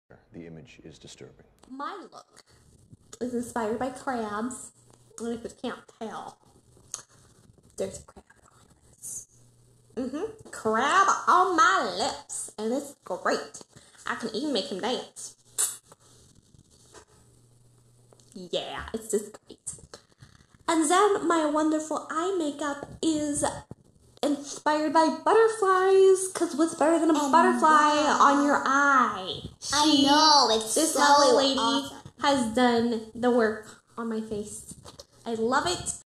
The image is disturbing. My look is inspired by crabs. And if you can't tell, there's a crab on my lips. Crab on my lips. And it's great. I can even make him dance. Yeah, it's just great. And then my wonderful eye makeup is inspired by butterflies, because what's better than a butterfly on your eye? I know, it's This so lovely lady awesome. has done the work on my face. I love it.